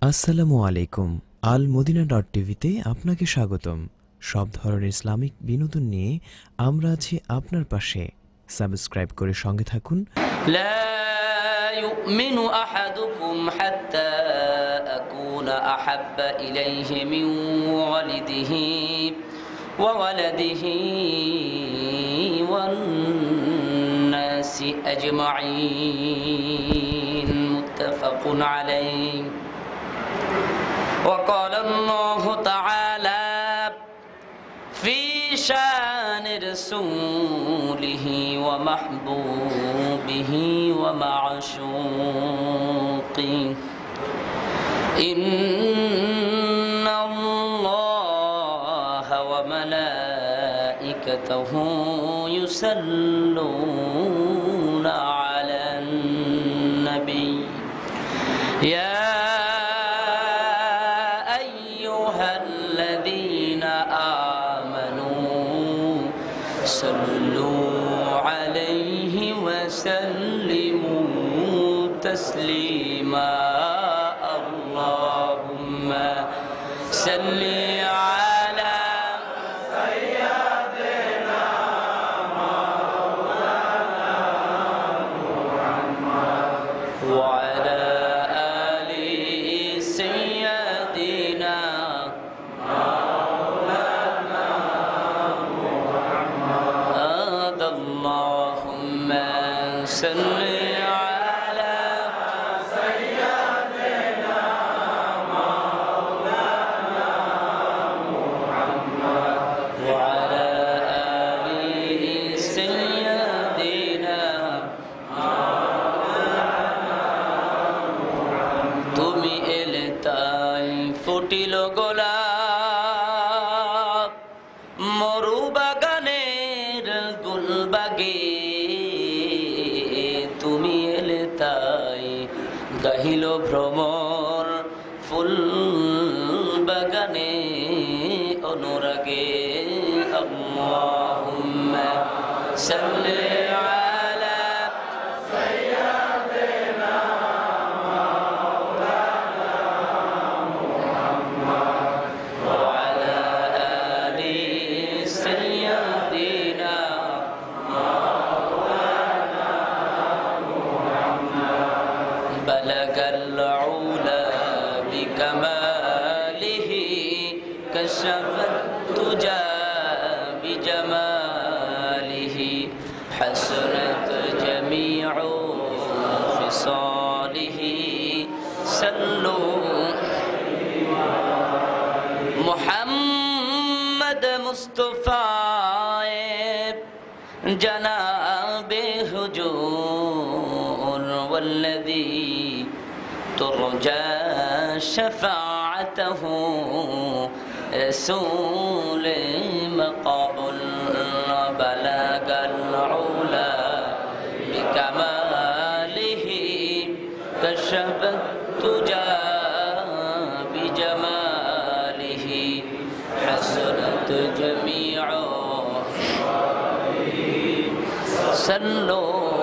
আসসালামু আলাইকুম। আল মদিনা টিভিতে আপনাকে স্বাগতম। সব ধরনের ইসলামিক বিনোদন নিয়ে আমরা আছি আপনার পাশে। সাবস্ক্রাইব করে সঙ্গে থাকুন। লা ইউমিনু আহাদুকুম হাত্তা আকুনা আহাব্বা ইলাইহি মিন ওয়ালিদিহি ওয়া ওয়ালাদিহি ওয়ান নাসি আজমাইন। মুত্তাফাকুন আলাইহি। وقال الله تعالى في شان رسوله ومحبوبه ومعشوقه إن الله وملائكته يصلون على النبي يا صلوا عليه وسلموا تسليما اللهم صل على سيدنا مولانا محمد وعلى آل سيدنا اللهم صل على سيدنا مولانا محمد وعلى آل سيدنا مولانا محمد তুমি এলে তাই ফুটিল গোলাপ মরুবাগানের গুলবাগে তুমি এলে তাই গাহিল ভ্রমর ফুল বাগানে অনুরাগে আল্লাহুম্মা সাল্লি আলা সাইয়্যিদিনা মাওলানা মুহাম্মদ ওয়া আলা আলি সাইয়্যিদিনা মাওলানা মুহাম্মদ বালাগাল উলা বিকামালিহি কাশাফাত তুজা বিজামালিহি হাসনাত জামিউ খিসালিহি সাল্লু মুহাম্মদ মুস্তাফা জনাবে হুজুর ওয়াল্লাযী তুরজা শাফাআতুহু رسول مقبول بلغ العلا بكماله كشف التجا بجماله حسنت جميع صلوا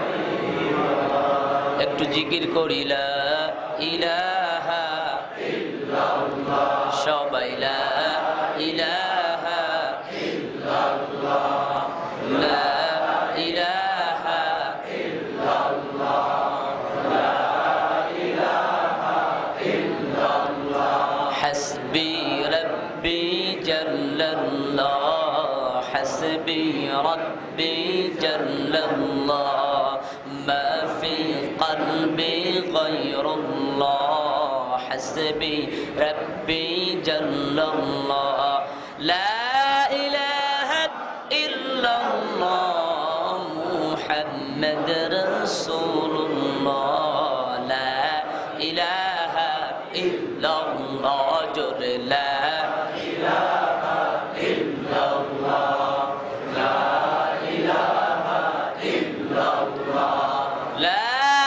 একটু জিকির করি লা ইলাহা ইল্লাল্লাহ সবাই লা ইলাহা ইল্লাল্লাহ লা ইলাহা ইল্লাল্লাহ লা ইলাহা ইল্লাল্লাহ হাসবি রাব্বি জাল্লাল্লাহ হাসবি রাব্বি জাল্লাল্লাহ মা ফি কলবি গায়রুল্লাহ حسبي ربي جل الله لا إله إلا الله محمد رسول الله لا إله إلا الله جل لا إله إلا الله لا إله إلا الله لا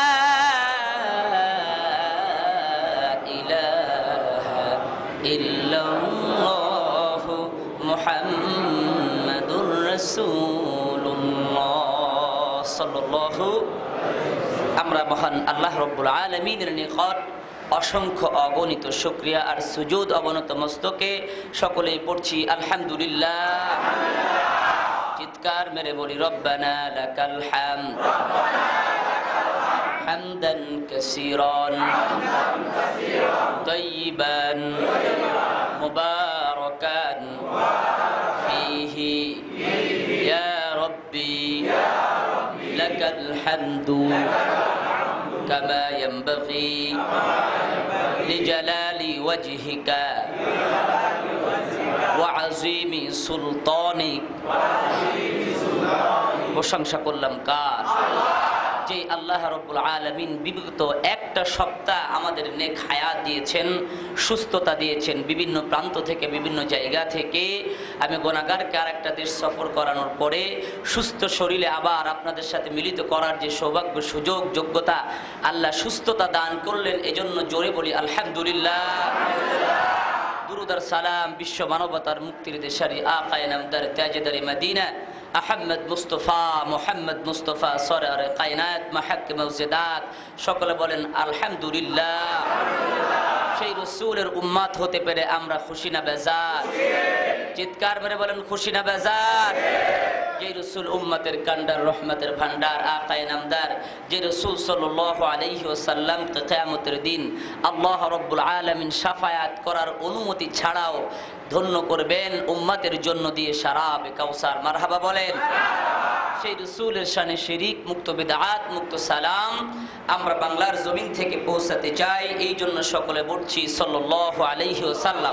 ইল্লাল্লাহু মুহাম্মাদুর রাসূলুল্লাহ সাল্লাল্লাহু। আমরা মহান আল্লাহ রাব্বুল আলামিনের নিকট অসংখ্য অগণিত শুকরিয়া আর সুজুদ অবনত মস্তকে সকলেই পড়ছি আলহামদুলিল্লাহ। চিৎকার মেরে বলি রব্বানা লাকাল হামদ হামদান কাসীরান তাইয়িবান মুবারাকান ফীহি ইয়া রাব্বি লাকাল হামদু কামা ইয়ানবাগি লিজালালি ওয়াজহিকা ওয়া আযীমি সুলতানিক। প্রশংসা করলাম কার? যে আল্লাহ রাব্বুল আলামিন বিগত একটা সপ্তাহ আমাদের নেক হায়াত দিয়েছেন, সুস্থতা দিয়েছেন। বিভিন্ন প্রান্ত থেকে, বিভিন্ন জায়গা থেকে আমি গুনাহগারকে আরেকটা দেশ সফর করানোর পরে সুস্থ শরীরে আবার আপনাদের সাথে মিলিত করার যে সৌভাগ্য, সুযোগ, যোগ্যতা আল্লাহ সুস্থতা দান করলেন, এজন্য জোরে বলি আলহামদুলিল্লাহ। দুরুদ আর সালাম বিশ্ব মানবতার মুক্তির দেশারি আকায়ে নামদার তাজদারে মদিনা আহমদ মুস্তফা মোহাম্মদ মুস্তফা সরওয়ারে কায়নাত মাহকিম মুজিদাত, সকলে বলেন আলহামদুলিল্লাহ। সেই রাসূলের উম্মত হতে পেরে আমরা খুশি না বেজার? চিৎকার মেরে বলেন খুশি না বেজার? যে রাসূল উম্মতের কান্ডার, রহমতের ভান্ডার, আকায়ে নামদার, যে রাসূল সাল্লাল্লাহু আলাইহি ওয়াসাল্লাম কে কিয়ামতের দিন আল্লাহ রাব্বুল আলামিন শাফায়াত করার অনুমতি ছাড়াও ধন্য করবেন উম্মতের জন্য দিয়ে শারাবে কাউসার। মারহাবা বলেন। সেই রাসূলের শানে শিরিক মুক্ত, বিদআত মুক্ত সালাম আমরা বাংলার জমিন থেকে পৌঁছাতে চাই। এই জন্য সকলে বলছি সাল্লাল্লাহু আলাইহি ওয়াসাল্লাম।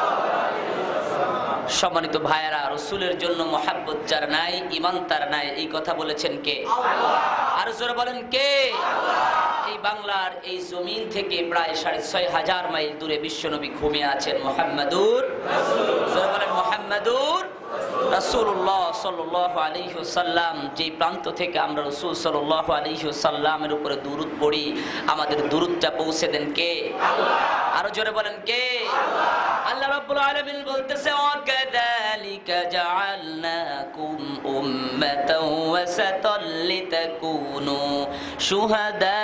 সম্মানিত ভাইয়েরা, রাসূলের জন্য মহব্বত যার নাই, ঈমান তার নাই, এই কথা বলেছেন কে? আর জোরে বলেন কে? এই বাংলার এই জমিন থেকে প্রায় ৬৫০০ মাইল দূরে বিশ্বনবী ঘুমিয়ে আছেন মুহাম্মাদুর রাসূলুল্লাহ। জোরে বলেন মুহাম্মাদুর রাসূলুল্লাহ সাল্লাল্লাহু আলাইহি ওয়াসাল্লাম। যেই প্রান্ত থেকে আমরা রাসূল সাল্লাল্লাহু আলাইহি ওয়াসাল্লামের উপরে দুরূদ পড়ি, আমাদের দুরূদটা পৌঁছে দেন কে? আরো জোরে বলেন কে? আল্লাহ রাব্বুল আলামিন বলতেছে ওয়া কাযালিকা জাআলনাকুম উম্মাতাও ওয়াসাতাল লিতাকুনু শুহাদা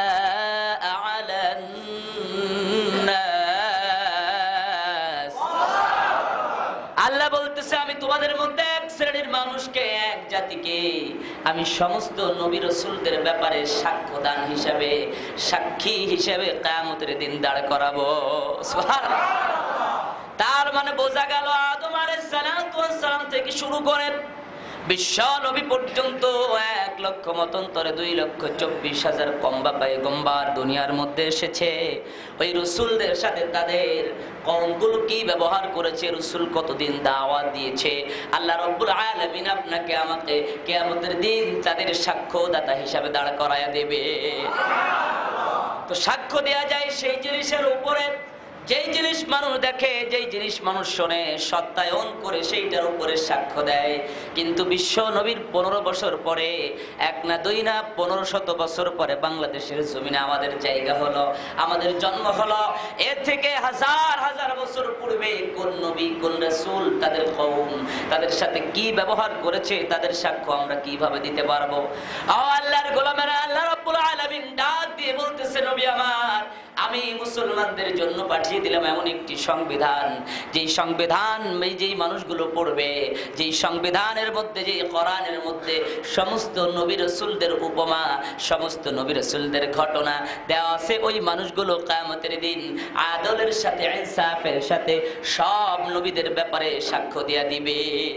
আলান নাস। আল্লাহ বলতেছে আমি তোমাদের মধ্যে এক শ্রেণীর মানুষকে, এক জাতিকে আমি সমস্ত নবী রাসূলদের ব্যাপারে সাক্ষ্যদান হিসাবে, সাক্ষী হিসাবে কিয়ামতের দিন দাঁড় করাবো। সুবহানাল্লাহ। তার মানে বোঝা গেল আদম আলাইহিস সালাম থেকে শুরু করে বিশ্ব নবী পর্যন্ত ১,০০,০০০ মতান্তরে ২,২৪,০০০ কম্বা পয়গম্বর দুনিয়ার মধ্যে এসেছে। ওই রাসূলদের সাথে তাদের কওমগুলো কি ব্যবহার করেছে, রাসূল কতদিন দাওয়াত দিয়েছে, আল্লাহ রাব্বুল আলামিন আপনাকে আমাকে কিয়ামতের দিন তাদের সাক্ষ্যদাতা হিসাবে দাঁড় করায়া দেবে। তো সাক্ষ্য দেয়া যায় সেই জিনিসের উপরে যেই জিনিস মানুষ দেখে, যেই জিনিস মানুষ শোনে, সত্যায়ন করে সেইটার উপরে সাক্ষ্য দেয়। কিন্তু বিশ্ব নবীর ১৫ বছর পরে, এক না দুই না ১৫০০ বছর পরে বাংলাদেশের জমিনে আমাদের জায়গা হলো, আমাদের জন্ম হলো। এর থেকে হাজার হাজার বছর পূর্বে কোন নবী, কোন রাসূল, তাদের কওম তাদের সাথে কি ব্যবহার করেছে, তাদের সাক্ষ্য আমরা কিভাবে দিতে পারবো? আল্লাহর গোলামেরা, আল্লাহ রাব্বুল আলামিন ডাক দিয়ে বলতেছে নবী আমার, আমি মুসলমানদের জন্য পাঠিয়ে দিলাম এমন একটি সংবিধান, যেই সংবিধান যেই মানুষগুলো পড়বে, যেই সংবিধানের মধ্যে, যেই কোরআনের মধ্যে সমস্ত নবী রাসূলদের উপমা, সমস্ত নবী রাসূলদের ঘটনা দেওয়া আছে, ওই মানুষগুলো কিয়ামতের দিন আদলের সাথে, ইনসাফের সাথে সব নবীদের ব্যাপারে সাক্ষ্য দেয়া দিবে।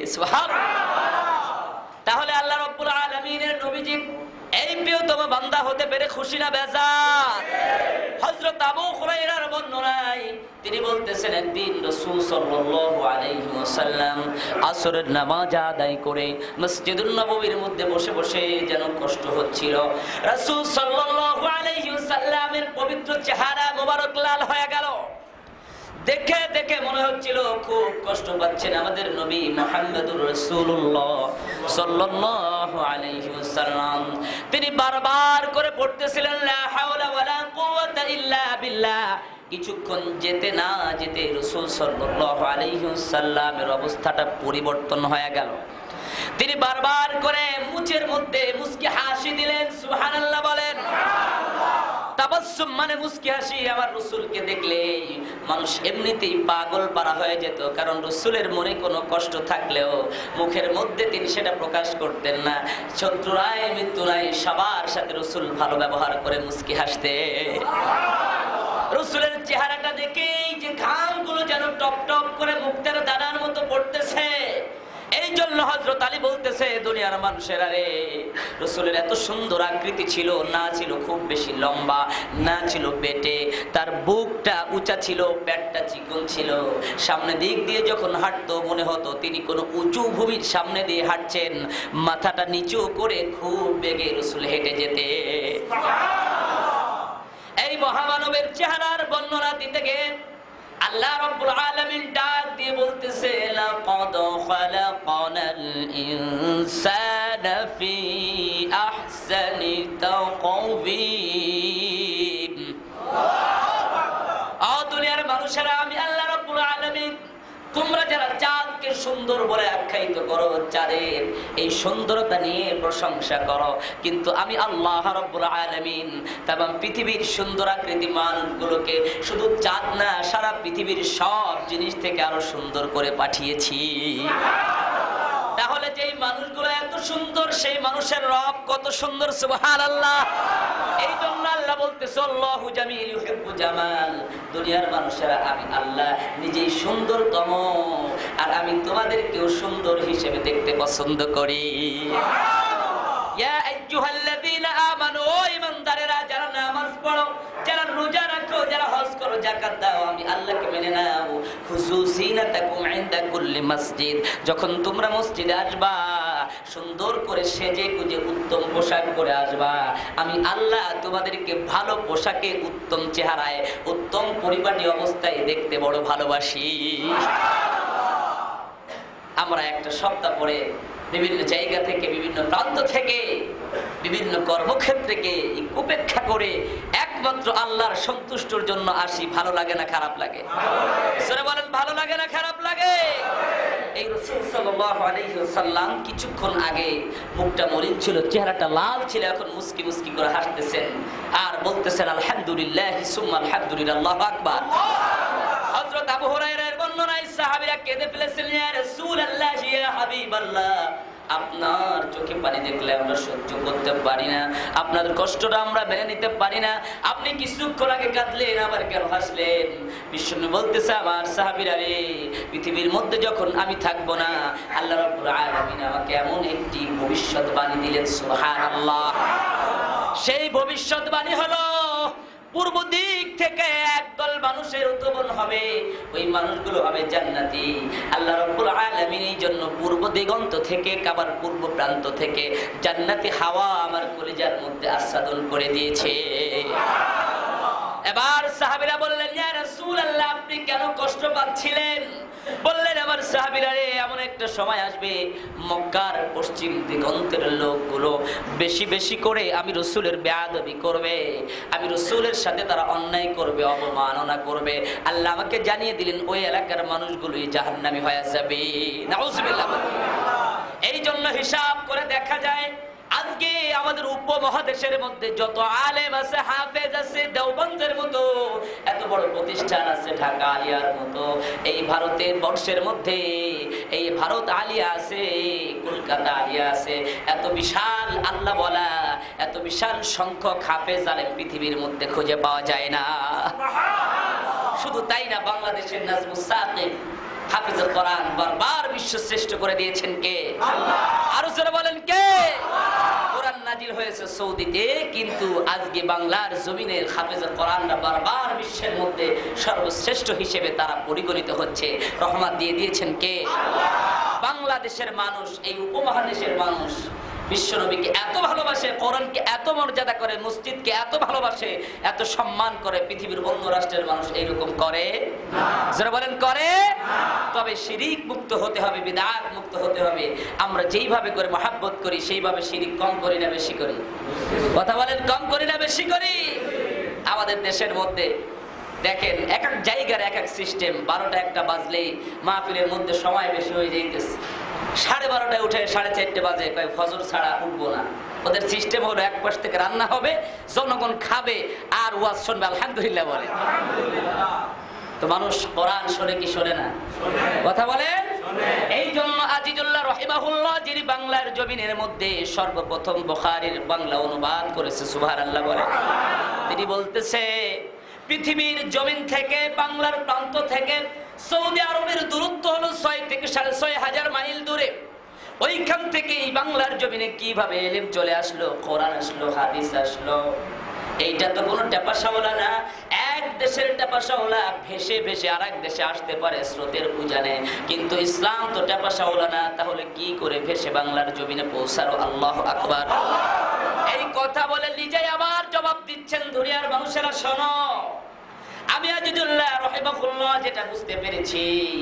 সুবহানাল্লাহ। তাহলে আল্লাহ রাব্বুল আলামিনের নবীজি এই প্রিয়তম বান্দা হতে পেরে খুশি না বেজার? হযরত আবু হুরায়রার বর্ণনায় তিনি বলতেছেন একদিন রাসূল সাল্লাল্লাহু আলাইহি ওয়াসাল্লাম আসরের নামাজ আদায় করে মসজিদুন নববীর মধ্যে বসে বসে যেন কষ্ট হচ্ছিল। রাসূল সাল্লাল্লাহু আলাইহি ওয়াসাল্লামের পবিত্র চেহারা মোবারক লাল হয়ে গেল। দেখে দেখে মনে হচ্ছিল খুব কষ্ট পাচ্ছেন আমাদের নবী মুহাম্মদুর রাসূলুল্লাহ সাল্লাল্লাহু আলাইহি ওয়াসাল্লাম। তিনি বারবার করে পড়তেছিলেন লা হাওলা ওয়ালা কুওয়াতা ইল্লা বিল্লাহ। কিছুক্ষণ যেতে না যেতে রাসূল সাল্লাল্লাহু আলাইহি ওয়াসাল্লামের অবস্থাটা পরিবর্তন হয়ে গেল। তিনি বারবার করে মুখের মধ্যে মুস্কি হাসি দিলেন। সুবহানাল্লাহ বলেন। তাবাসসুম মানে মুস্কি হাসি। আমার রাসূলকে দেখলে মানুষ এমনিতেই পাগল পারা হয়ে যেত, কারণ রাসূলের মনে কোনো কষ্ট থাকলেও মুখের মধ্যে তিনি সেটা প্রকাশ করতেন না। শত্রু নাই, মৃত্যু নাই, সবার সাথে রাসূল ভালো ব্যবহার করে মুস্কি হাসতে। রাসূলের চেহারাটা দেখেই যে ঘামগুলো যেন টপ টপ করে মুক্তার দানার মতো পড়তেছে। এই জন্য হযরত আলী বলতেছে, দুনিয়ার মানুষেরা রে, রাসূলের এত সুন্দর আকৃতি ছিল না, ছিল খুব বেশি লম্বা, না ছিল পেটে, তার বুকটা উঁচা ছিল, পেটটা চিকন ছিল। সামনে দিক দিয়ে যখন হাঁটতো মনে হতো তিনি কোনো উঁচু ভূমির সামনে দিয়ে হাঁটছেন। মাথাটা নিচু করে খুব বেগে রাসূল হেঁটে যেতে। এই মহামানবের চেহারার বর্ণনা দিতে গিয়ে আল্লাহ রাব্বুল আলামিন ডাক দিয়ে বলতেছে, লাকাদ খালাকানাল ইনসানা ফি আহসানি তাকওয়িম। ও দুনিয়ার মানুষেরা, আমি আল্লাহ রাব্বুল আলামিন, তোমরা যারা চাঁদকে সুন্দর বলে আখ্যায়িত করো, চাঁদের এই সুন্দরতা নিয়ে প্রশংসা করো, কিন্তু আমি আল্লাহ রাব্বুল আলামিন তামাম পৃথিবীর সুন্দর আকৃতি মানুষগুলোকে শুধু চাঁদ না, সারা পৃথিবীর সব জিনিস থেকে আরো সুন্দর করে পাঠিয়েছি। তাহলে যেই মানুষগুলো এত সুন্দর, সেই মানুষের রব কত সুন্দর, সুবহানাল্লাহ। এই জন্য আল্লাহ বলতেছে, আল্লাহু জামিল ইউহিব্বু জামাল। দুনিয়ার মানুষেরা, আমি আল্লাহ নিজেই সুন্দরতম, আর আমি তোমাদেরকেও সুন্দর হিসেবে দেখতে পছন্দ করি। ইয়া আইয়ুহাল্লাযীনা আমানু, ও ঈমানদারেরা, যারা নামাজ পড়ো, যারা রোজা রাখো, যারা হজ করো, যাকাত দাও, আমি আল্লাহকে মেনে নাও। খুসুসিনাতাকুম ইনদা কুল্লি মসজিদ, যখন তোমরা মসজিদে আসবা সুন্দর করে সেজে গুজে উত্তম পোশাক পরে আসবা। আমি আল্লাহ তোমাদেরকে ভালো পোশাকে, উত্তম চেহারায়, উত্তম পরিপাটি অবস্থায় দেখতে বড় ভালোবাসি। আমরা একটা সপ্তাহ পরে বিভিন্ন জায়গা থেকে, বিভিন্ন প্রান্ত থেকে, বিভিন্ন কর্মক্ষেত্রকে উপেক্ষা করে একমাত্র আল্লাহর সন্তুষ্টির জন্য আসি। ভালো লাগে না খারাপ লাগে? সরে বলেন, ভালো লাগে না খারাপ লাগে? এই রাসূল সাল্লাল্লাহু আলাইহি ওয়াসাল্লাম কিছুক্ষণ আগে মুখটা মলিন ছিল, চেহারাটা লাল ছিল, এখন মুস্কি মুস্কি করে হাসতেছেন আর বলতেছেন আলহামদুলিল্লাহ সুম্মা আলহামদুলিল্লাহ, আল্লাহু আকবার। হযরত আবু হুরায়রার বর্ণনায় সাহাবীরা কেঁদে ফেলেছিলেন, ইয়া রাসূলুল্লাহ, ইয়া হাবিবাল্লাহ, আপনার চোখে পানি দেখলে আমরা সহ্য করতে পারি না, আপনার কষ্টটা আমরা মেনে নিতে পারি না। আপনি কিছুক্ষণ আগে কাঁদলেন, আবার কেন হাসলেন? বিশ্বনবী বলতেছে, আমার সাহাবীরা রে, পৃথিবীর মধ্যে যখন আমি থাকবো না, আল্লাহ রাব্বুল আলামিন আমাকে এমন একটি ভবিষ্যৎবাণী দিলেন, সুবহানাল্লাহ। সেই ভবিষ্যৎবাণী হলো, পূর্ব দিক থেকে একদল মানুষের উদ্ভাবন হবে, ওই মানুষগুলো হবে জান্নাতি। আল্লাহ রাব্বুল আলামিন এই জন্য পূর্ব দিগন্ত থেকে, কাবার পূর্ব প্রান্ত থেকে জান্নাতি হাওয়া আমার কলিজার মধ্যে আস্বাদন করে দিয়েছে। এবার সাহাবীরা বললেন, ইয়া রাসূলুল্লাহ, আপনি কেন কষ্ট পাচ্ছিলেন? বললেন, আমার সাহাবীরা রে, এমন একটা সময় আসবে মক্কার পশ্চিম দিগন্তের লোকগুলো বেশি বেশি করে আমি রাসূলের বেয়াদবি করবে, আমি রাসূলের সাথে তারা অন্যায় করবে, অবমাননা করবে। আল্লাহ আমাকে জানিয়ে দিলেন ওই এলাকার মানুষগুলোই জাহান্নামী হয়ে যাবে। নাউজুবিল্লাহ। এই জন্য হিসাব করে দেখা যায় আজকে আমাদের উপমহাদেশের মধ্যে যত আলেম আছে, হাফেজ আছে, দেওবন্দের মতো এত বড় প্রতিষ্ঠান আছে, ঢাকা আলিয়ার মতো, এই ভারতের বর্ষের মধ্যে এই ভারত আলিয়া আছে, কলকাতা আলিয়া আছে, এত বিশাল আল্লাহ বলা, এত বিশাল সংখ্যক হাফেজ আলেম পৃথিবীর মধ্যে খুঁজে পাওয়া যায় না। শুধু তাই না, বাংলাদেশের নাজমুস সাকিব হাফেজুল কোরআন বারবার বিশ্ব শ্রেষ্ঠ করে দিয়েছেন কে? আল্লাহ। আরো জোরে বলেন কে? কোরআন নাজিল হয়েছে সৌদিতে, কিন্তু আজকে বাংলার জমিনের হাফেজুল কোরআনরা বারবার বিশ্বের মধ্যে সর্বশ্রেষ্ঠ হিসেবে তারা পরিগণিত হচ্ছে। রহমত দিয়ে দিয়েছেন কে? আল্লাহ। বাংলাদেশের মানুষ, এই উপমহাদেশের মানুষ বিশ্বনবীকে এত ভালোবাসে, কোরআনকে এত মর্যাদা করে, মসজিদকে এত ভালোবাসে, এত সম্মান করে, পৃথিবীর অন্য রাষ্ট্রের মানুষ এইরকম করে না। যারা বলেন করে না। তবে শিরিক মুক্ত হতে হবে, বিদআত মুক্ত হতে হবে। আমরা যেইভাবে করে মহব্বত করি সেইভাবে শিরিক কম করি না বেশি করি? কথা বলেন, কম করি না বেশি করি? আমাদের দেশের মধ্যে দেখেন, এক এক জায়গার এক এক সিস্টেম। 12টা 1টা বাজলেই মাহফিলের মধ্যে সময় বেশি হয়ে যাইতেছে, 12:30 উঠে 4:30 বাজে কয় ফজর ছাড়া উঠবো না। ওদের সিস্টেম হলো এক পাশ থেকে রান্না হবে, জনগণ খাবে আর ওয়াজ শুনবে আলহামদুলিল্লাহ বলে। তো মানুষ কোরআন শোনে কি শোনে না? কথা বলেন। এই জন্য আজিজুল্লাহ রাহিমাহুল্লাহ যিনি বাংলার জমিনের মধ্যে সর্বপ্রথম বুখারীর বাংলা অনুবাদ করেছে, সুবহানাল্লাহ বলে, তিনি বলতেছে পৃথিবীর জমিন থেকে বাংলার প্রান্ত থেকে সৌদি আরবের দূরত্ব হলো 6 থেকে 6.5 মাইল দূরে। ওইখান থেকে এই বাংলার জমিনে কিভাবে ইলম চলে আসলো, কোরআন আসলো, হাদিস আসলো, এইটা তো কোনো টেপাশাওলা না। এক দেশের টেপাশাওলা ভেসে ভেসে আরেক দেশে আসতে পারে স্রোতের উজানে, কিন্তু ইসলাম তো টেপাশাওলা না। তাহলে কি করে ভেসে বাংলার জমিনে পৌঁছালো? আল্লাহু আকবার। এই কথা বলে নিজেই আবার জবাব দিচ্ছেন দুনিয়ার মানুষেরা, শোনো, আমি আজিজুল্লাহ রাহিমাহুল্লাহ যেটা বুঝতে পেরেছি,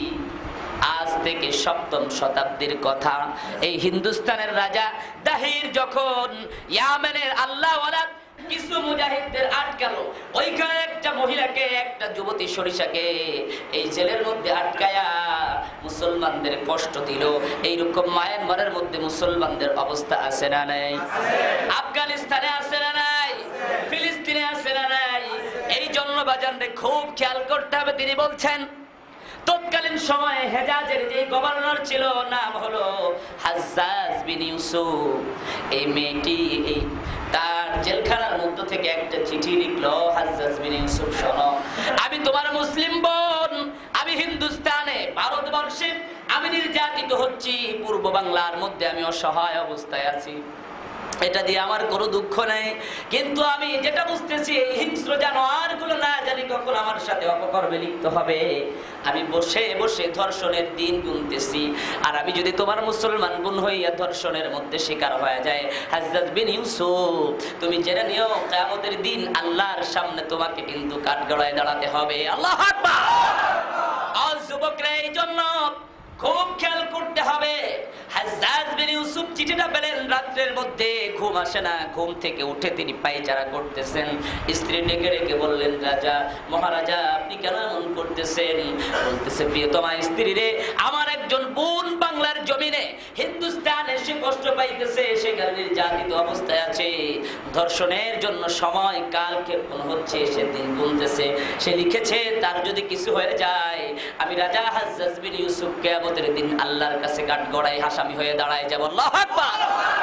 আজ থেকে 7ম শতাব্দীর কথা, এই হিন্দুস্তানের রাজা দাহির যখন ইয়ামেনের আল্লাহওয়ালা কিছু মুজাহিদদের আটকালো, ওইখানে একটা মহিলাকে, একটা যুবতী সরিষাকে এই জেলের মধ্যে আটকায়া মুসলমানদের কষ্ট দিল। এইরকম মায়ানমারের মধ্যে মুসলমানদের অবস্থা আছে না নাই? আফগানিস্তানে আছে না নাই? ফিলিস্তিনে আছে না নাই? এই জন্য বাজানরে খুব খেয়াল করতে হবে। তিনি বলছেন তৎকালীন সময়ে হেজাজের যে গভর্নর ছিল নাম হলো হাজ্জাজ বিন ইউসুফ। এই মেয়েটি এই তার জেলখানার মধ্য থেকে একটা চিঠি লিখলো, হাজ্জাজ বিন ইউসুফ শোনো, আমি তোমার মুসলিম বোন, আমি হিন্দুস্তানে ভারতবর্ষে আমি নির্যাতিত হচ্ছি, পূর্ব বাংলার মধ্যে আমি অসহায় অবস্থায় আছি, এটা দিয়ে আমার কোনো দুঃখ নেই, কিন্তু আমি যেটা বুঝতেছি এই হিংস্র জানোয়ারগুলো না জানি কখন আমার সাথে অপকর্মে লিপ্ত হবে। আমি বসে বসে ধর্ষণের দিন গুনতেছি, আর আমি যদি তোমার মুসলমান বোন হইয়া ধর্ষণের মধ্যে শিকার হয়ে যায়, হাজ্জাজ বিন ইউসুফ তুমি জেনে নিও কিয়ামতের দিন আল্লাহর সামনে তোমাকে কিন্তু কাঠগড়ায় দাঁড়াতে হবে। আল্লাহু আকবার। আজ যুবকরা এই জন্য খুব খেয়াল করতে হবে। হাজ্জাজ বিন ইউসুফ চিঠিটা পেলেন, রাত্রের মধ্যে ঘুম আসে না, ঘুম থেকে উঠে তিনি পায়চারা করতেছেন। স্ত্রী ডেকে ডেকে বললেন, রাজা মহারাজা আপনি কেন এমন করতেছেন? বলতেছে, প্রিয়তমা স্ত্রী রে, আমার একজন বোন বাংলার জমিনে হিন্দুস্তান এসে কষ্ট পাইতেছে, সেখানে নির্যাতিত অবস্থায় আছে, ধর্ষণের জন্য সময় কাল ক্ষেপণ হচ্ছে, সে দিন গুনতেছে, সে লিখেছে তার যদি কিছু হয়ে যায় আমি রাজা হাজ্জাজ বিন ইউসুফ কিয়ামতের দিন আল্লাহর কাছে কাঠগড়ায় আসামি হয়ে দাঁড়ায় যাব। আল্লাহু আকবার।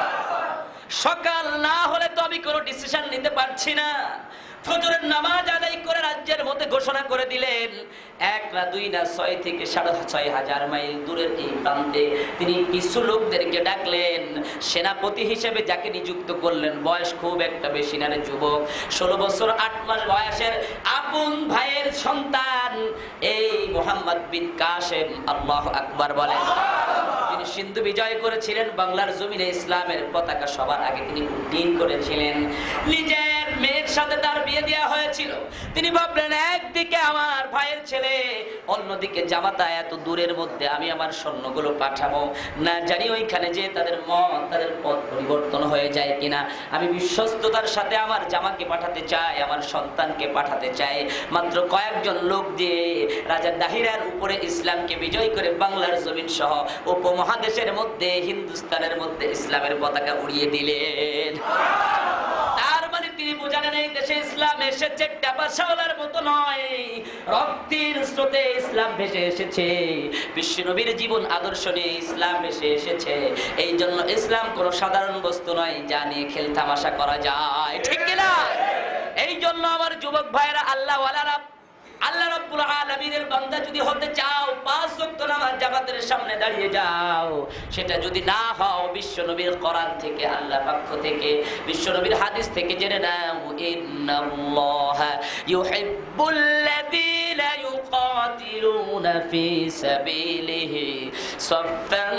সকাল না হলে তো আমি কোনো ডিসিশন নিতে পারছি না। ফজরের নামাজ আদায় করে রাজ্যের মধ্যে ঘোষণা করে দিলেন, 1 না 2 না 6 থেকে 6.5 মাইল দূরের এই প্রান্তে তিনি কিছু লোকদেরকে ডাকলেন, সেনাপতি হিসেবে যাকে নিযুক্ত করলেন বয়স খুব একটা বেশি না, যুবক, 16 বছর 8 মাস বয়সের আপন ভাইয়ের সন্তান এই মুহাম্মদ বিন কাসেম। আল্লাহু আকবার বলেন। তিনি সিন্ধু বিজয় করেছিলেন, বাংলার জমিনে ইসলামের পতাকা সবার আগে তিনি উড্ডীন করেছিলেন। নিজের মেয়ের সাথে তার বিয়ে দেওয়া হয়েছিল। তিনি ভাবলেন একদিকে আমার ভাইয়ের ছেলে, অন্যদিকে জামাতা, এত দূরের মধ্যে আমি আমার সৈন্যগুলো পাঠাবো, না জানি ওইখানে যে তাদের মন, তাদের পথ পরিবর্তন হয়ে যায় কিনা। আমি বিশ্বস্ততার সাথে আমার জামাকে পাঠাতে চাই, আমার সন্তানকে পাঠাতে চাই। মাত্র কয়েকজন লোক দিয়ে রাজা দাহিরার উপরে ইসলামকে বিজয় করে বাংলার জমিন সহ উপমহাদেশের মধ্যে, হিন্দুস্তানের মধ্যে ইসলামের পতাকা উড়িয়ে দিলেন। তার মানে তিনি বোঝালেন এই দেশে ইসলাম এসেছে টাপাশাওয়ালার মতো নয়, রক্তের স্রোতে ইসলাম ভেসে এসেছে, বিশ্বনবীর জীবন আদর্শ নিয়ে ইসলাম ভেসে এসেছে। এই জন্য ইসলাম কোনো সাধারণ বস্তু নয় যা নিয়ে খেল তামাশা করা যায়, ঠিক কিনা? এই জন্য আমার যুবক ভাইরা, আল্লাহ ওয়ালারা, আল্লাহ রাব্বুল আলামিনের বান্দা যদি হতে চাও, 5 ওয়াক্ত নামাজ জামাতের সামনে দাঁড়িয়ে যাও। সেটা যদি না হও বিশ্বনবীর কোরআন থেকে, আল্লাহর পক্ষ থেকে, বিশ্বনবীর হাদিস থেকে জেনে নাও, ইন্নাল্লাহা ইউহিব্বুল্লাযীনা ইউকাতিলুনা ফী সাবিলিহি সাফফান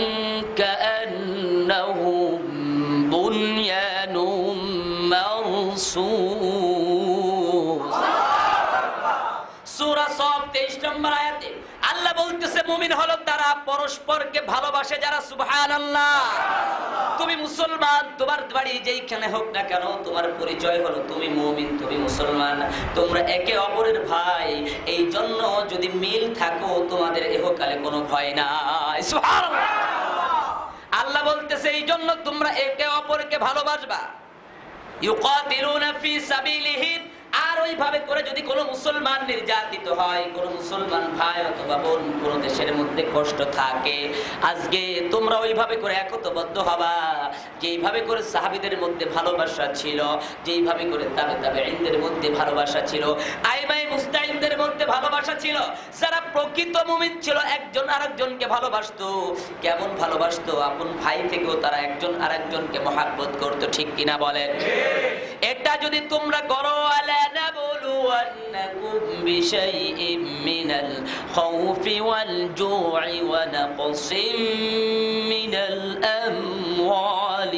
কাআন্নাহুম বুনয়ানুম মারসুস। সূরা সফ 23 নম্বর আয়াতে আল্লাহ বলতেছে, মুমিন হলো তারা পরস্পরকে ভালোবাসে যারা। সুবহানাল্লাহ। তুমি মুসলমান, তোমার বাড়ি যেইখানে হোক না কেন, তোমার পরিচয় হলো তুমি মুমিন, তুমি মুসলমান, তোমরা একে অপরের ভাই। এই জন্য যদি মিল থাকো তোমাদের ইহকালে কোনো ভয় নাই। সুবহানাল্লাহ। আল্লাহ বলতেছে এই জন্য তোমরা একে অপরকে ভালোবাসবা। ইউকাতিলুনা ফি সাবিলিহি। আর ওইভাবে করে যদি কোনো মুসলমান নির্যাতিত হয়, কোনো মুসলমান ভাই অথবা বোন কোনো দেশের মধ্যে কষ্ট থাকে, আজকে তোমরা ওইভাবে করে একতাবদ্ধ হবা যেইভাবে করে সাহাবীদের মধ্যে ভালোবাসা ছিল, যেইভাবে করে তাবেঈনদের মধ্যে ভালোবাসা ছিল, আইমায়ে মুস্তাহিদদের মধ্যে ভালোবাসা ছিল। যারা প্রকৃত মুমিন ছিল একজন আরেকজনকে ভালোবাসতো। কেমন ভালোবাসতো? আপন ভাই থেকেও তারা একজন আরেকজনকে মহব্বত করতো। ঠিক কিনা বলেন? এটা যদি তোমরা করো, لنبلونكم بشيء من الخوف والجوع ونقص من الأموال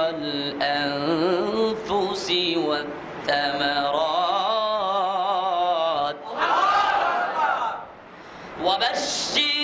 والأنفس والثمرات وبشر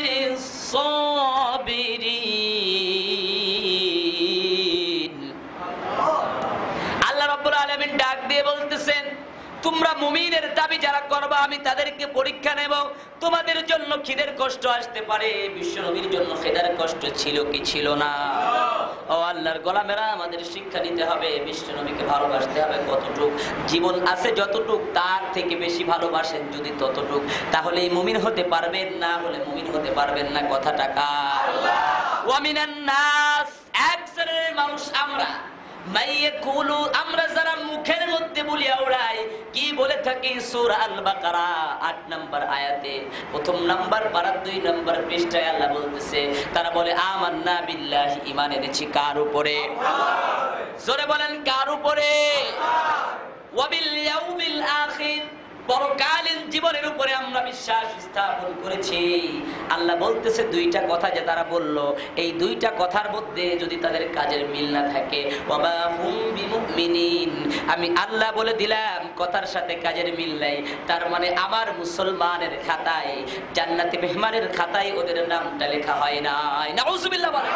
الصابرين। আল্লাহ রাব্বুল আলামিন ডাক দিয়ে বলতেছেন, তোমরা মুমিনের দাবি যারা করবা আমি তাদেরকে পরীক্ষা নেব। তোমাদের জন্য খিদের কষ্ট আসতে পারে, বিশ্বনবীর জন্য খিদের কষ্ট ছিল কি ছিল না? ও আল্লাহর গোলামেরা, আমাদের শিক্ষা নিতে হবে, বিশ্বনবীকে ভালোবাসতে হবে কতটুক। জীবন আছে যতটুক, তার থেকে বেশি ভালোবাসেন যদি ততটুক, তাহলেই মুমিন হতে পারবেন, না হলে মুমিন হতে পারবেন না। কথাটা কার? ওয়া মিনান নাস, এক শ্রেণীর মানুষ আমরা মাইয়াকুলু, আমরা যারা মুখের মধ্যে বলি আওড়াই, কি বলে থাকি? সূরা আল বাকারা 8 নম্বর আয়াতে, প্রথম নাম্বার পারা 2 নম্বর পৃষ্ঠায় আল্লাহ বলতেছে, তারা বলে আমান্না বিল্লাহি, ঈমান এনেছি কার উপরে? জোরে বলেন কার উপরে? ওয়া বিল ইয়াউমিল আখির, পরকালীন জীবনের উপরে আমরা বিশ্বাস স্থাপন করেছি। আল্লাহ বলতেছে দুইটা কথা যে তারা বলল, এই দুইটা কথার মধ্যে যদি তাদের কাজের মিল না থাকে, ওয়ামা হুম বিমুমিনিন, আমি আল্লাহ বলে দিলাম কথার সাথে কাজের মিল নাই, তার মানে আমার মুসলমানের খাতায়, জান্নাতে মেহমানের খাতায় ওদের নামটা লেখা হয় নাই। নাউজুবিল্লাহ বলেন।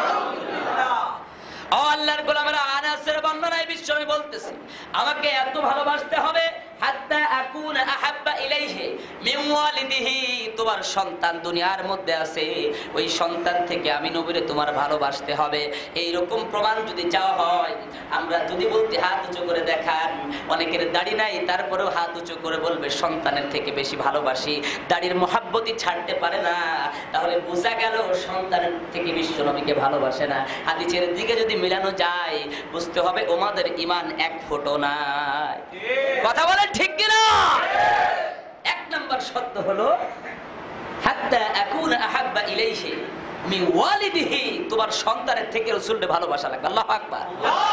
ও আল্লাহর গোলামেরা, আনাসের বর্ণনায় বিশ্বনবী বলতেছে, আমাকে এত ভালোবাসতে হবে হাত্তা আকুনা আহাব্বা ইলাইহি মিন ওয়ালিদিহি, তোমার সন্তান দুনিয়ার মধ্যে আছে, ওই সন্তান থেকে আমি নবীরে তোমার ভালোবাসতে হবে। এই রকম প্রমাণ যদি চাওয়া হয়, আমরা যদি বলতে হাত উঁচু করে দেখান, অনেকের দাড়ি নাই তারপরেও হাত উঁচু করে বলবে সন্তানের থেকে বেশি ভালোবাসি, দাড়ির মহাব্বতই ছাড়তে পারে না, তাহলে বোঝা গেল সন্তানের থেকে বিশ্বনবীকে ভালোবাসে না। হাদিসের দিকে যদি মিলানো যায়, বুঝতে হবে ওমাদের ঈমান এক ফোঁটা নাই। কথা বলেন ঠিক কিনা? এক নাম্বার সত্য হলো হাত্তা আকুনা আহাব্বা ইলাইহি মিন ওয়ালিদিহি, তোমার সন্তানের থেকে রাসূলকে ভালোবাসা লাগবে। আল্লাহু আকবার।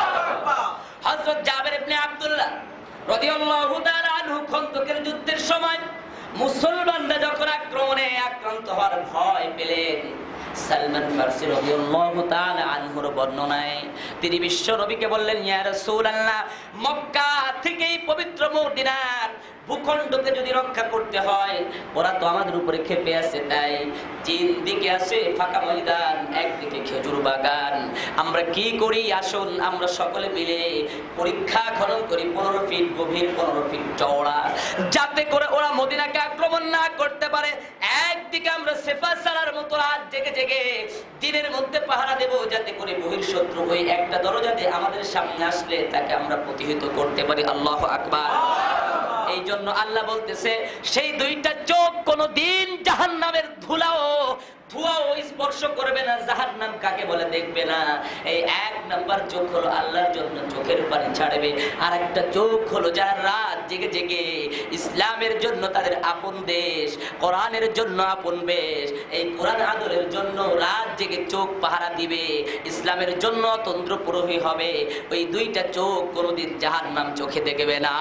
হযরত জাবের ইবনে আব্দুল্লাহ রাদিয়াল্লাহু তাআলা আনহু খন্দকের যুদ্ধের সময় মুসলমানরা যখন আক্রমণে আক্রান্ত হওয়ার ভয় পেলেন, সালমান ফারসি রাদিয়াল্লাহু তাআলা আনহুর বর্ণনায় তিনি বিশ্ব নবীকে বললেন, ইয়া রাসূলুল্লাহ, মক্কা থেকে পবিত্র মদিনার ভূখণ্ডকে যদি রক্ষা করতে হয়, ওরা তো আমাদের উপরে ক্ষেপে আছে, তাই তিন দিকে আছে ফাঁকা ময়দান, একদিকে খেজুর বাগান, আমরা কি করি? আসুন আমরা সকলে মিলে পরীক্ষা খনন করি 15 ফিট গভীর 15 ফিট চওড়া, যাতে করে ওরা মদিনাকে আক্রমণ না করতে পারে। একদিকে আমরা সেফাসালার মতো রাত জেগে জেগে দিনের মধ্যে পাহারা দেব, যাতে করে বহির্শত্রু ওই একটা দরজাতে আমাদের সামনে আসলে তাকে আমরা প্রতিহত করতে পারি। আল্লাহু আকবার। এই জন্য আল্লাহ বলতেছে, সেই দুইটা চোখ কোনদিন জাহান্নামের ধুলাও স্পর্শ করবে না, জাহান্নাম কাকে বলে দেখবে না। এই এক নাম্বার চোখ হলো আল্লাহর জন্য চোখের পানি ছাড়বে, আর একটা চোখ হলো যারা রাত জেগে জেগে ইসলামের জন্য তাদের আপন দেশ, কোরআনের জন্য আপন বেশ, এই কোরআন আদরের জন্য রাত জেগে চোখ পাহারা দিবে, ইসলামের জন্য তন্ত্র পুরোহিত হবে। ওই দুইটা চোখ কোনোদিন জাহান্নাম চোখে দেখবে না।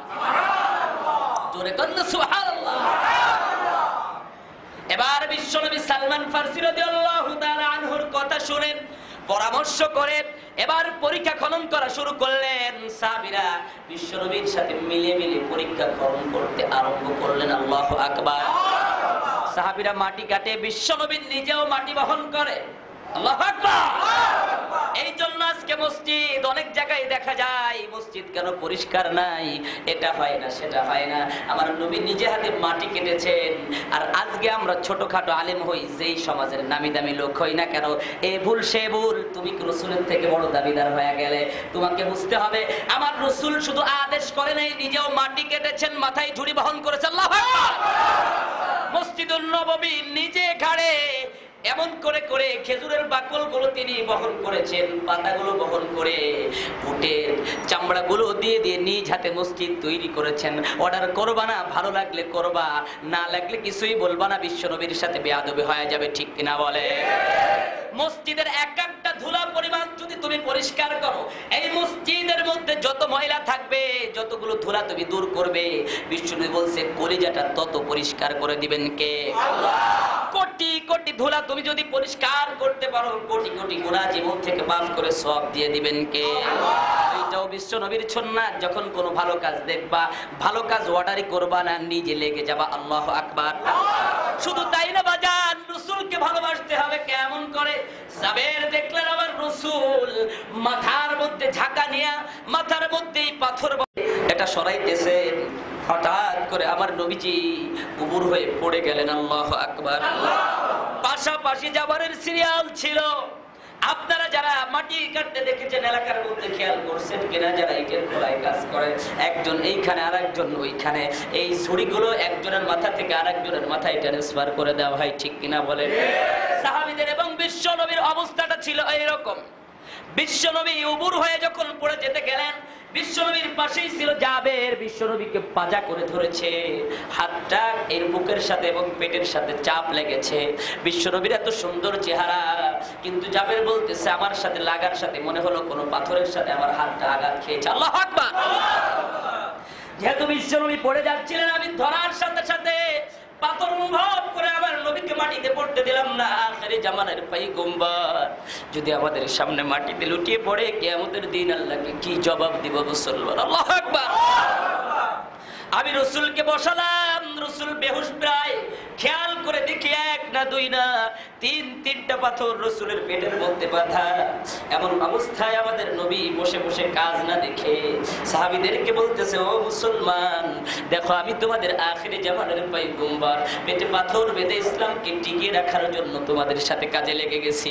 জোরে কন্দ সুবহানাল্লাহ। এবার বিশ্বনবী সালমান ফারসি রাদিয়াল্লাহু তাআলা আনহুর কথা শুনেন, পরামর্শ করে এবার পরীক্ষা খনন করা শুরু করলেন। সাহাবীরা বিশ্বনবীর সাথে মিলে মিলে পরীক্ষা খনন করতে আরম্ভ করলেন। আল্লাহু আকবার। সাহাবীরা মাটি কাটে, বিশ্বনবী নিজেও মাটি বহন করে। আল্লাহু আকবার। এই জন্য আজকে মসজিদ অনেক জায়গায় দেখা যায় মসজিদ কেন পরিষ্কার নাই, এটা হয় না সেটা হয় না। আমার নবী নিজে হাতে মাটি কেটেছেন। আর আজকে আমরা ছোটখাটো আলেম হই, যেই সমাজের নামি দামি লোক হই না কেন, এ ভুল সে ভুল, তুমি রাসূলের থেকে বড় দাবিদার হয়ে গেলে তোমাকে বুঝতে হবে আমার রাসূল শুধু আদেশ করে নাই, নিজেও মাটি কেটেছেন, মাথায় ঝুড়ি বহন করেছেন। আল্লাহু আকবার। মসজিদুন নববী নিজে ঘাড়ে এমন করে করে খেজুরের বাকলগুলো তিনি বহন করেছেন, পাতাগুলো বহন করে উটের চামড়াগুলো দিয়ে দিয়ে নিজ হাতে মসজিদ তৈরি করেছেন। অর্ডার করবা না, ভালো লাগলে করবা, না লাগলে কিছুই বলবা না, বিশ্বনবীর সাথে বেয়াদবি হয়ে যাবে, ঠিক কিনা বলে? মসজিদের এক একটা ধুলা পরিমাণ যদি তুমি পরিষ্কার করো, এই মসজিদের মধ্যে যত ময়লা থাকবে, যতগুলো ধুলা তুমি দূর করবে, বিশ্বনবী বলছে কলিজাটা তত পরিষ্কার করে দিবেন কে? আল্লাহ। কোটি কোটি ধুলা তুমি যদি পরিষ্কার করতে পারো, কোটি কোটি গুনাহ জীবন থেকে মাফ করে সওয়াব দিয়ে দিবেন কে? আল্লাহ। এইটাও বিশ্বনবীর সুন্নাত। যখন কোনো ভালো কাজ দেখবা, ভালো কাজ অর্ডারই করবা না, নিজে লেগে যাবা। আল্লাহু আকবার। শুধু তাই না বাজান, রাসূলকে ভালোবাসতে হবে কেমন করে? জাবের দেখলেন আমার রাসূল মাথার মধ্যে ঝাঁকা নিয়া, মাথার মধ্যেই পাথর এটা সরাইতেছে, হঠাৎ করে আমার নবীজি উবুর হয়ে পড়ে গেলেন। আল্লাহু আকবার। পাশাপাশি জাবারের সিরিয়াল ছিল। আপনারা যারা মাটি কাটতে দেখেছেন এলাকার মধ্যে খেয়াল করছেন কিনা, যারা ইটের খোলায় কাজ করে, একজন এইখানে আর একজন ওইখানে, এই ছুরিগুলো একজনের মাথা থেকে আরেকজনের মাথায় ট্রান্সফার করে দেওয়া হয়, ঠিক কিনা বলেন? সাহাবীদের এবং বিশ্বনবীর অবস্থাটা ছিল এইরকম। বিশ্বনবী উবুর হয়ে যখন পড়ে যেতে গেলেন, বিশ্বনবীর পাশেই ছিল জাবের, বিশ্বনবীকে পাজা করে ধরেছে, হাতটা এর বুকের সাথে এবং পেটের সাথে চাপ লেগেছে। বিশ্বনবীর এত সুন্দর চেহারা, কিন্তু জাবের বলতেছে আমার সাথে লাগার সাথে মনে হলো কোনো পাথরের সাথে আমার হাতটা আঘাত খেয়েছে। আল্লাহু আকবার। যেহেতু বিশ্বনবী পড়ে যাচ্ছিলেন, আমি ধরার সাথে সাথে পাথর অনুভব করে আমার নবীকে মাটিতে পড়তে দিলাম না। আখেরি জামানার পয়গম্বর যদি আমাদের সামনে মাটিতে লুটিয়ে পড়ে, কিয়ামতের দিন আল্লাহকে কি জবাব দিব মুসলমান? আল্লাহু আকবার। আমি রাসূলকে বসালাম, রাসূল বেহুশ প্রায়। খেয়াল করে দেখি এক না দুই না তিনটা পাথর রাসূলের পেটের মধ্যে বাঁধা। এমন অবস্থায় আমাদের নবী বসে বসে কাজ না দেখে সাহাবীদেরকে বলতেছে, ও মুসলমান দেখো, আমি তোমাদের আখিরি জামানের পয়গম্বর, পেটে পাথর বেঁধে ইসলামকে টিকিয়ে রাখার জন্য তোমাদের সাথে কাজে লেগে গেছি।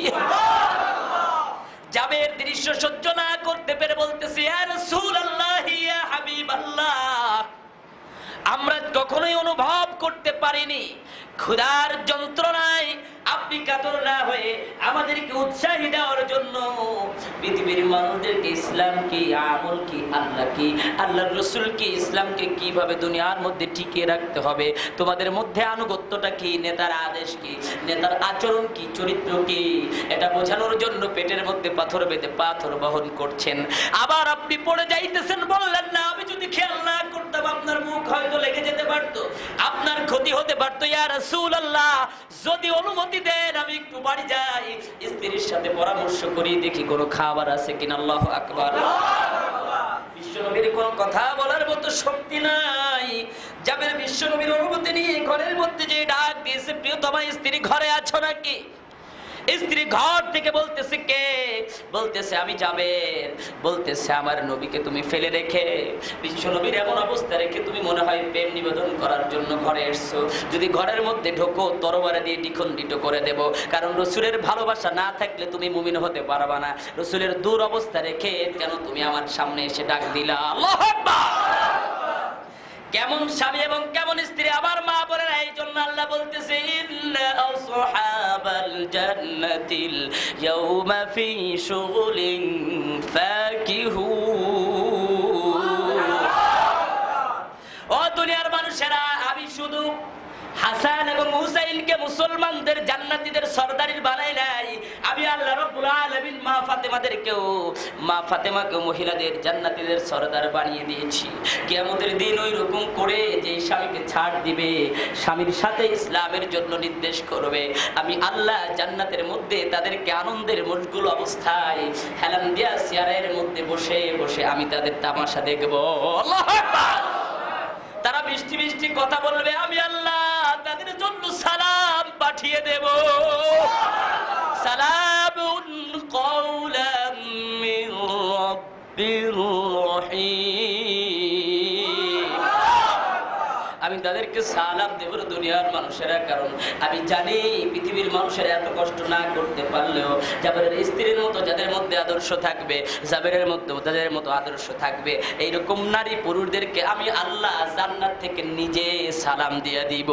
জাবের দৃশ্য সহ্য না করতে পেরে বলতেছে, ইয়া রাসূলুল্লাহ, ইয়া হাবিবাল্লাহ, আমরা কখনোই অনুভব করতে পারিনি ক্ষুধার যন্ত্রণায় আপনি কাতর না হয়ে আমাদেরকে উৎসাহী দেওয়ার জন্য পৃথিবীর মানুষদেরকে ইসলাম কি, আমল কি, আল্লাহ কি, আল্লাহর রাসূল কি, ইসলামকে কিভাবে দুনিয়ার মধ্যে টিকিয়ে রাখতে হবে, তোমাদের মধ্যে আনুগত্যটা কি, নেতার আদেশ কি, নেতার আচরণ কি, চরিত্র কি, এটা বোঝানোর জন্য পেটের মধ্যে পাথর বেঁধে পাথর বহন করছেন। আবার আপনি পড়ে যাইতেছেন, বললেন না আমি যদি খেয়াল না করতাম আপনার মুখ হয়তো লেগে যেতে পারতো, আপনার ক্ষতি হতে পারতো। ইয়া রাসূলুল্লাহ, যদি অনুমতি দেন আমি একটু বাড়ি যাই, স্ত্রীর সাথে পরামর্শ করি, দেখি কোনো খাবার আছে কিনা। আল্লাহু আকবার। বিশ্বনবীর কোনো কথা বলার মতো শক্তি নাই। যাবের বিশ্বনবীর অনুমতি নিয়ে ঘরের মধ্যে যে ডাক দিয়েছে, প্রিয়তমা স্ত্রী ঘরে আছো নাকি? স্ত্রী ঘর থেকে বলতেছে, কে? বলতেছে আমি জাবের। বলতেছে আমার নবীকে তুমি ফেলে রেখে, বিশ্বনবীর এমন অবস্থা রেখে তুমি মনে হয় প্রেম নিবেদন করার জন্য ঘরে এসছো। যদি ঘরের মধ্যে ঢোকো, তরবারি দিয়ে দ্বিখণ্ডিত করে দেব, কারণ রাসূলের ভালোবাসা না থাকলে তুমি মুমিন হতে পারবা না। রাসূলের দূর অবস্থা রেখে কেন তুমি আমার সামনে এসে ডাক দিলা? আল্লাহু আকবার। কেমন স্বামী এবং কেমন স্ত্রী আমার মা বলেন। এই জন্য আল্লাহ বলতেছে, ইন্না আসহাবাল জান্নাতিল ইয়াউমা ফি শুগুলিন ফাকিহুন। ও দুনিয়ার মানুষেরা, আমি শুধু হাসান এবং হুসাইনকে মুসলমানদের জান্নাতীদের সরদারি বানাই নাই, আমি আল্লাহ রাব্বুল আলামিন মা ফাতেমাকে মহিলাদের জান্নাতীদের সরদার বানিয়ে দিয়েছি। কিয়ামতের দিন ওই রকম করে যে স্বামীকে ছাড় দিবে, স্বামীর সাথে ইসলামের জন্য নির্দেশ করবে, আমি আল্লাহ জান্নাতের মধ্যে তাদেরকে আনন্দের মশগুল অবস্থায় হেলান দিয়া চেয়ারের মধ্যে বসে বসে আমি তাদের তামাশা দেখব। আল্লাহু আকবার। তারা মিষ্টি মিষ্টি কথা বলবে, আমি আল্লাহ তাদের জন্য সালাম পাঠিয়ে দেব। সালাম তোমাদেরকে সালাম দেব দুনিয়ার মানুষেরা, কারণ আমি জানি পৃথিবীর মানুষেরা এত কষ্ট না করতে পারলেও জাবেরের স্ত্রীর মতো যাদের মধ্যে আদর্শ থাকবে, জাবেরের মধ্যে যাদের মতো আদর্শ থাকবে, এইরকম নারী পুরুষদেরকে আমি আল্লাহ জান্নাত থেকে নিজে সালাম দিয়ে দিব।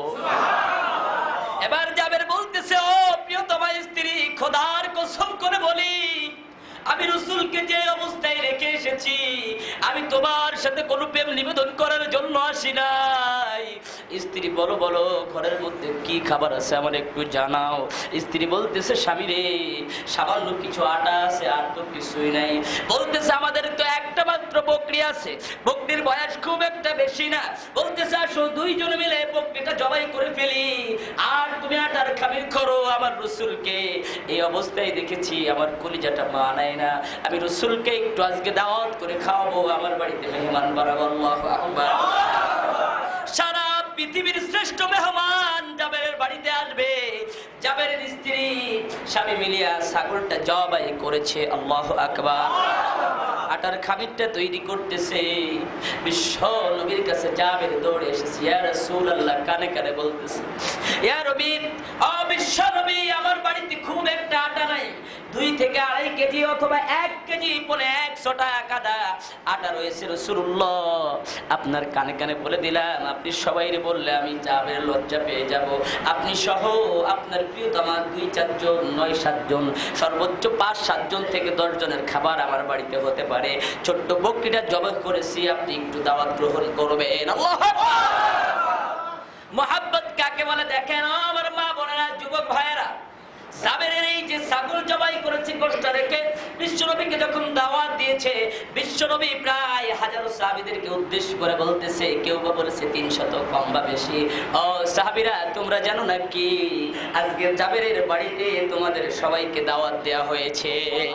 এবার জাবের বলতেছে, ও প্রিয়তমা স্ত্রী, খোদার কসম করে বলি, আমি রাসূলকে যে অবস্থায় রেখে এসেছি, আমি তোমার সাথে কোনো প্রেম নিবেদন করার জন্য আসি নাই। স্ত্রী, বলো বলো ঘরের মধ্যে কি খাবার আছে আমার একটু জানাও। স্ত্রী বলতেছে, স্বামী রে, সামান্য কিছু আটা আছে, আর তো কিছুই নাই। বলতেছে, আমাদের তো একটা মাত্র বকরি আছে, বকরির বয়স খুব একটা বেশি না। বলতেছে, আসো দুইজনে মিলে বকরিটা জবাই করে ফেলি, আর তুমি আটার খামির করো। আমার রাসূলকে এই অবস্থায় দেখেছি, আমার কলিজাটা মানায় না, আমি রাসূলকে একটু আজকে দাওয়াত করে খাওয়াবো, আমার বাড়িতে মেহমান বাড়াবো। আল্লাহু আকবার। সারা পৃথিবীর শ্রেষ্ঠ মেহমান জাবেরের বাড়িতে আসবে। জাবেরের স্ত্রী স্বামী মিলিয়া ছাগলটা জবাই করেছে। আল্লাহু আকবার। আটার খামিরটা তৈরি করতেছে। বিশ্ব নবীর কাছে জাবের দৌড়ে এসেছে, ইয়া রাসূলুল্লাহ, কানে কানে বলতেছে, ইয়া নবী, ও বিশ্ব নবী, আমার বাড়িতে খুব একটা আটা নাই, 2 থেকে 2.5 কেজি অথবা 1 কেজি পনে 100 টাকা আটা রয়েছে। রাসূলুল্লাহ, আপনার কানে কানে বলে দিলাম, আপনি সবাইরে বললে আমি জাবের লজ্জা পেয়ে যাব। আপনি সহ আপনার প্রিয়তমা 2-4 জন, 9-7 জন, সর্বোচ্চ 5-7 জন থেকে 10 জনের খাবার আমার বাড়িতে হতে পারে। ছোট্ট বকরিটা জবাই করেছি, আপনি একটু দাওয়াত গ্রহণ করবেন। আল্লাহু আকবার। মুহাব্বত কাকে বলে দেখেন আমার মা বোনেরা, যুবক ভাইয়েরা, জাবেরের এই যে ছাগল জবাই করেছে গোশত রেখে, বিশ্বনবীকে যখন দাওয়াত দিয়েছে, বিশ্বনবী প্রায় হাজারো সাহাবীদেরকে উদ্দেশ্য করে বলতেছে, কেউ বা বলেছে 300, কম বা বেশি, ও সাহাবীরা, তোমরা জানো না কি আজকে জাবেরের বাড়িতে তোমাদের সবাইকে দাওয়াত দেওয়া হয়েছে।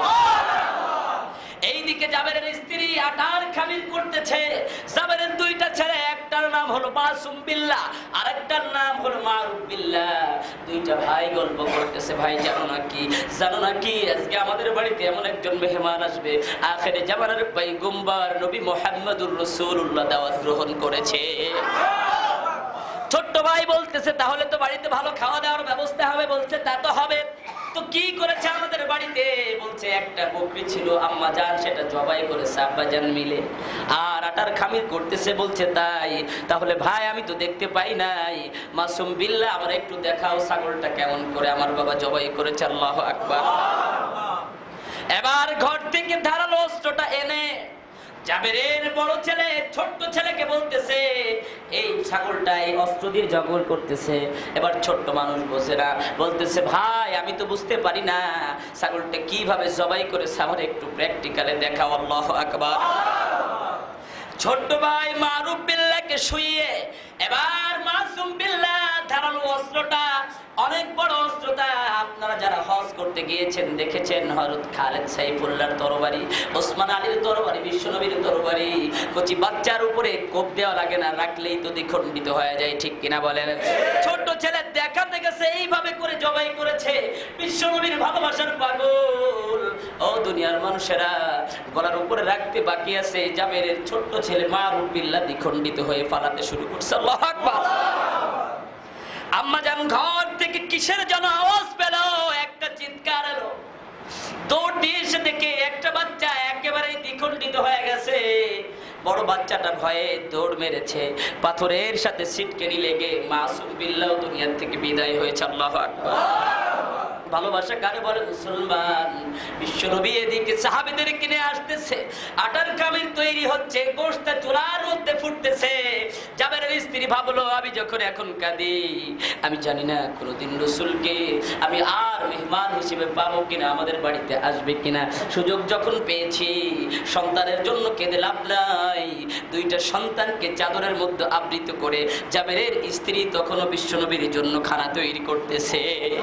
এইদিকে জাবেরের স্ত্রী আটার খামির করতেছে। জাবেরের 2টা ছেলে, একটার নাম হলো মাসুম বিল্লাহ, আরেকটার নাম হলো মারুফ বিল্লাহ। 2টা ভাই গল্প করতেছে, ভাই জানো না কি আজকে আমাদের বাড়িতে এমন একজন মেহমান আসবে, আখেরে জামানার পয়গম্বর নবী মুহাম্মদুর রাসূলুল্লাহ দাওয়াত গ্রহণ করেছে। ছোট্ট ভাই বলতেছে, তাহলে তো বাড়িতে ভালো খাওয়া দাওয়ার ব্যবস্থা হবে। বলছে, তা তো হবে, তো কি করেছে আমাদের বাড়িতে? বলছে, একটা বকরি ছিল আম্মা জান, সেটা জবাই করেছে আব্বা জান মিলে, আর আটার খামির করতেছে। বলছে, তাই? তাহলে ভাই আমি তো দেখতে পাই নাই। মাসুম বিল্লাহ, আমার একটু দেখাও ছাগলটা কেমন করে আমার বাবা জবাই করেছে। আল্লাহু আকবার। এবার ঘর থেকে ধারালো অস্ত্রটা এনে জাবেরের বড় ছেলে ছোট্ট ছেলেকে বলতেছে, এই ছাগলটা এই অস্ত্র দিয়ে জবাই করতেছে। এবার ছোট্ট মানুষ বোঝে না, বলতেছে, ভাই আমি তো বুঝতে পারি না ছাগলটা কিভাবে জবাই করেছে, আমার একটু প্র্যাকটিক্যালে দেখাও। আল্লাহু আকবার। ছোট্ট ভাই মারুফ বিল্লাহকে শুইয়ে এবার মাসুম বিল্লাহ ধারালো অস্ত্রটা, অনেক বড় অস্ত্রটা, আপনারা যারা হজ করতে গিয়েছেন দেখেছেন, হযরত খালেদ সাইফুল্লাহর তরবারি, ওসমান আলীর তরবারি, বিশ্বনবীর তরবারি, কচি বাচ্চার উপরে কোপ দেওয়া লাগে না, রাখলেই তো দ্বিখণ্ডিত হয়ে যায়, ঠিক কিনা বলেন? ছোট ছেলে দেখাতে গেছে এইভাবে করে জবাই করেছে। বিশ্বনবীর ভালোবাসার পাগল, ও দুনিয়ার মানুষেরা, গলার উপরে রাখতে বাকি আছে। জাবেরের ছোট্ট ছেলে মারুফ বিল্লাহ দ্বিখণ্ডিত হয়ে পালাতে শুরু করছে। আল্লাহু আকবার। আম্মা জান ঘর থেকে কিসের যেন আওয়াজ পেল, একটা চিৎকার এলো। দৌড় দিয়ে এসে দেখে একটা বাচ্চা একেবারে দ্বিখণ্ডিত হয়ে গেছে। বড় বাচ্চাটা ভয়ে দৌড় মেরেছে, পাথরের সাথে ছিটকেনি লেগে মাসুম বিল্লাহ দুনিয়া থেকে বিদায় হয়েছে। আল্লাহু আকবার। ভালোবাসা কারে বলে মুসলমান? বিশ্বনবী এদিকে সাহাবীদের কিনে আসতেছে, আটার খামির তৈরি হচ্ছে, গোশত চুলার মধ্যে ফুটতেছে। জাবেরের স্ত্রী ভাবলো, আমি যখন এখন কাঁদি, আমি জানি না কোনোদিন রাসূলকে আমি আর মেহমান হিসেবে পাবো কিনা, আমাদের বাড়িতে আসবে কিনা। সুযোগ যখন পেয়েছি, সন্তানের জন্য কেঁদে লাভ নাই। 2টা সন্তানকে চাদরের মধ্যে আবৃত করে জাবেরের স্ত্রী তখনও বিশ্বনবীর জন্য খানা তৈরি করতেছে।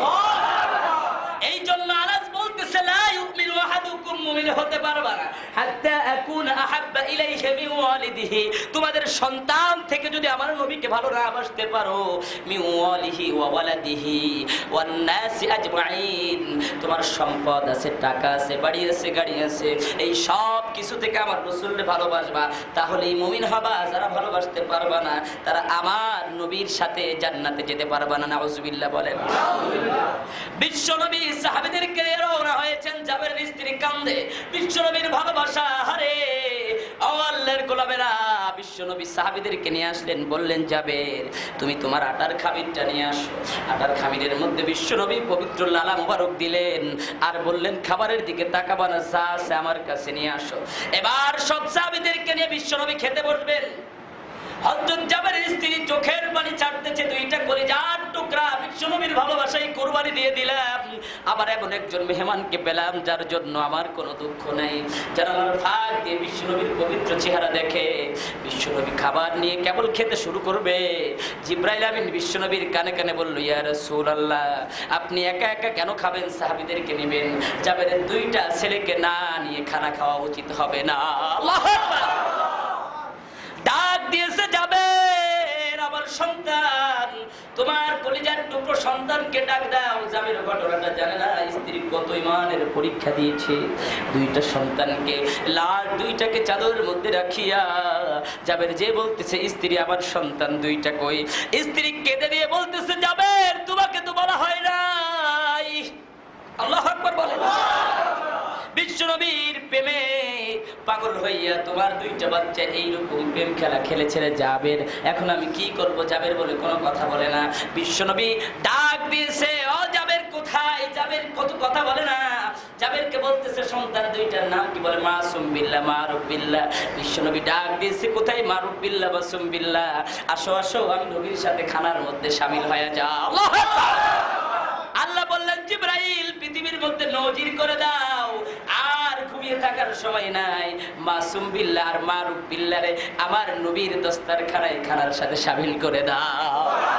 এই জন্য আনাস বলতেছে, লা ইউমিনু আহাদুকুম, মুমিন হতে পারবে না হাত্তা আকুনা আহাব্বা ইলাইহি মিন ওয়ালিদিহি, তোমাদের সন্তান থেকে যদি আমার নবীকে ভালো না বাসতে পারো, মিন ওয়ালিহি ওয়া ওয়ালাদিহি ওয়ান নাসি আজমাইন, তোমার সম্পদ আছে, টাকা আছে, বাড়ি আছে, গাড়ি আছে, এই সব কিছু থেকে আমার রাসূলকে ভালোবাসবা, তাহলেই মুমিন হবা। যারা ভালোবাসতে পারবা না তারা আমার নবীর সাথে জান্নাতে যেতে পারবা না। নাউজুবিল্লাহ বলেন। বিশ্বনবী সাহাবীদেরকে রওনা হয়েছেন, জাবেরের স্ত্রী কান্দে, বিশ্বনবীর ভালোবাসা হারে। আল্লাহর গোলামেরা বিশ্বনবী সাহাবীদেরকে নিয়ে আসলেন, বললেন জাবের তুমি তোমার আটার খামিরটা নিয়ে আসো। আটার খামিরের মধ্যে বিশ্বনবী পবিত্র লালা মুবারক দিলেন আর বললেন খাবারের দিকে তাকাবা না, যা আছে আমার কাছে নিয়ে আসো। এবার সব সাহাবীদেরকে নিয়ে বিশ্বনবী খেতে বসবেন। হযরত জাবেরের স্ত্রী চোখের পানি ছাড়তেছে, দুইটা কলিজার টুকরা বিশ্বনবীর ভালোবাসায় কুরবানি দিয়ে দিলাম। আবার এমন একজন মেহমানকে পেলাম যার জন্য আমার কোনো দুঃখ নাই। জানালার ফাঁক দিয়ে বিশ্বনবীর পবিত্র চেহারা দেখে বিশ্বনবী খাবার নিয়ে কেবল খেতে শুরু করবে, জিবরাইল আমিন বিশ্বনবীর কানে কানে বলল, ইয়া রাসূলুল্লাহ আপনি একা একা কেন খাবেন, সাহাবীদেরকে নেবেন। জাবেরের দুইটা ছেলেকে না নিয়ে খানা খাওয়া উচিত হবে না। আল্লাহু আকবার। ডাক দিয়েছে জাবের আমার সন্তান, তোমার কলিজার টুকরো সন্তানকে ডাক দাও। জাবের ঘটনাটা জানে না, স্ত্রী কত ইমানের পরীক্ষা দিয়েছে। দুইটা সন্তানকে লাল দুইটাকে চাদরের মধ্যে রাখিয়া জাবের যে বলতেছে স্ত্রী আমার সন্তান দুইটা কই। স্ত্রী কেঁদে দিয়ে বলতেছে জাবের তোমাকে তো বলা হয় নাই। আল্লাহু আকবার বলেন। বিশ্বনবীর প্রেমে পাগল হইয়া তোমার দুইটা বাচ্চা এইরকম প্রেম খেলা খেলেছে জাবের, এখন আমি কি করব? জাবের বলে কোনো কথা বলে না। বিশ্বনবী ডাক দিয়েছে, ও জাবের কোথায়? জাবের কত কথা বলে না। জাবেরকে বলতেছে সন্তান দুইটার নাম কি? বলে মাসুম বিল্লাহ, মারুফ বিল্লাহ। বিশ্বনবী ডাক দিয়েছে, কোথায় মারুফ বিল্লাহ, মাসুম বিল্লাহ? আসো আসো, আমি নবীর সাথে খানার মধ্যে শামিল হয়ে যাও। আল্লাহু আকবার। আল্লাহ বললেন জিবরাইল পৃথিবীর মধ্যে নজির করে দাও, আর ঘুমিয়ে থাকার সময় নাই। মাসুম বিল্লাহ আর মারুফ বিল্লাহরে আমার নবীর দস্তারখানায় খানার সাথে শামিল করে দাও।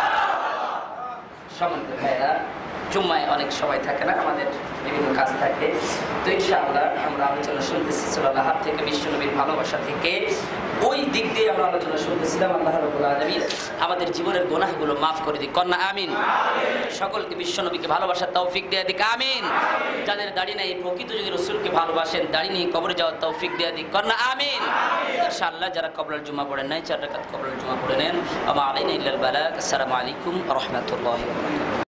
সম্মানিত ভাইরা, জুম্মায় অনেক সময় থাকে না, আমাদের বিভিন্ন কাজ থাকে। তো ইনশাআল্লাহ আমরা আলোচনা শুনতেছি সূরা লাহাব থেকে, বিশ্বনবীর ভালোবাসা থেকে। ওই দিক দিয়ে আমরা আলোচনা শুনতেছিলাম। আল্লাহ রাব্বুল আলামিন আমাদের জীবনের গুনাহগুলো মাফ করে দিক, কন্যা আমিন। সকলকে বিশ্বনবীকে ভালোবাসার তৌফিক দিয়ে দিক, আমিন। যাদের দাড়ি নাই প্রকৃত যদি রাসূলকে ভালোবাসেন, দাড়ি নিয়ে কবরে যাওয়ার তৌফিক দিয়ে দিক, কন্যা আমিন। ইনশাআল্লাহ যারা কবরের জুমা পড়েন নাই 4 রাকাত কবরের জুমা পড়ে নেন। আমা আলাইনা ইল্লাল বালাগ। আসসালামু আলাইকুম ওয়া রাহমাতুল্লাহি ওয়া বারাকাতুহু।